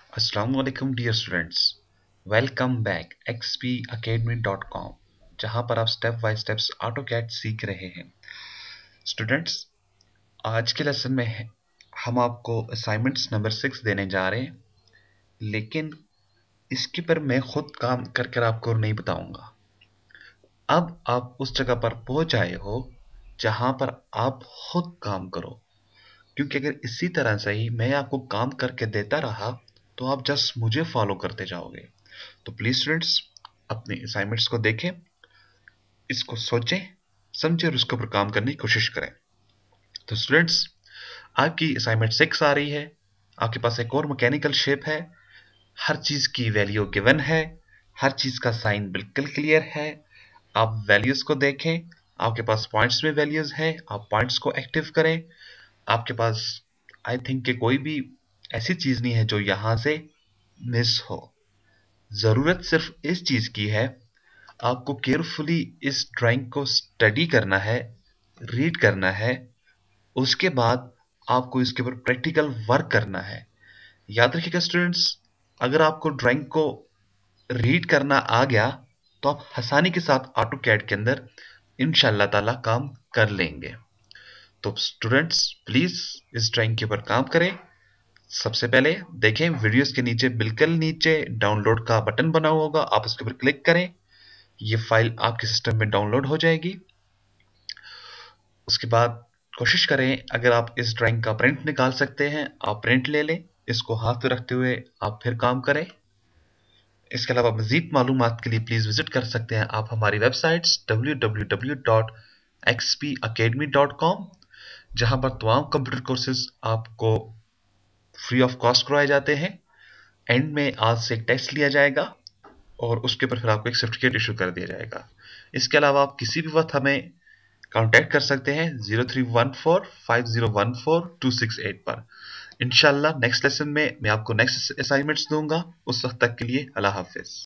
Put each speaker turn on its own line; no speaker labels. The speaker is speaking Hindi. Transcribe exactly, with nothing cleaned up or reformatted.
अस्सलाम वालेकुम dear students. Welcome back X P academy dot com, जहाँ पर आप step by steps AutoCAD सीख रहे हैं। स्टूडेंट्स, आज के लेसन में है- हम आपको असाइनमेंट्स नंबर सिक्स देने जा रहे हैं, लेकिन इसके पर मैं खुद काम कर कर आपको नहीं बताऊंगा। अब आप उस जगह पर पहुंच आए हो जहां पर आप खुद काम करो, क्योंकि अगर इसी तरह से ही मैं आपको काम करके देता रहा तो आप जस्ट मुझे फॉलो करते जाओगे। तो प्लीज स्टूडेंट्स, अपने असाइनमेंट्स को देखें, इसको सोचें, समझें और उसके ऊपर काम करने की कोशिश करें। तो स्टूडेंट्स, आपकी असाइनमेंट सिक्स आ रही है। आपके पास एक और मैकेनिकल शेप है, हर चीज की वैल्यू गिवन है, हर चीज का साइन बिल्कुल क्लियर है। आप वैल्यूज को देखें, आपके पास पॉइंट्स में वैल्यूज है, आप पॉइंट्स को एक्टिव करें। आपके पास आई थिंक कि कोई भी ऐसी चीज नहीं है जो यहां से मिस हो। जरूरत सिर्फ इस चीज की है, आपको केयरफुली इस ड्राइंग को स्टडी करना है, रीड करना है। उसके बाद आपको इसके ऊपर प्रैक्टिकल वर्क करना है। याद रखिएगा स्टूडेंट्स, अगर आपको ड्राइंग को रीड करना आ गया तो आप आसानी के साथ ऑटो कैड के अंदर इंशाल्लाह ताला काम कर लेंगे। तो स्टूडेंट्स, प्लीज इस ड्राइंग के ऊपर काम करें। सबसे पहले देखें, वीडियोस के नीचे बिल्कुल नीचे डाउनलोड का बटन बना हुआ होगा, आप उसके ऊपर क्लिक करें। ये फाइल आपके सिस्टम में डाउनलोड हो जाएगी। उसके बाद कोशिश करें, अगर आप इस ड्राइंग का प्रिंट निकाल सकते हैं आप प्रिंट ले लें। इसको हाथ पे रखते हुए आप फिर काम करें। इसके अलावा मजीद मालूमात के लिए प्लीज विजिट कर सकते हैं आप हमारी websites W W W dot X P academy dot com, जहां पर तमाम कंप्यूटर कोर्सेज आपको फ्री ऑफ कॉस्ट करवाए जाते हैं। एंड में आज से एक टेस्ट लिया जाएगा और उसके ऊपर फिर आपको एक सर्टिफिकेट इशू कर दिया जाएगा। इसके अलावा आप किसी भी वक्त हमें कांटेक्ट कर सकते हैं zero three one four five zero one four two six eight पर। इंशाल्लाह नेक्स्ट लेसन में मैं आपको नेक्स्ट असाइनमेंट्स दूंगा। उस वक्त तक के लिए अल्लाह हाफिज।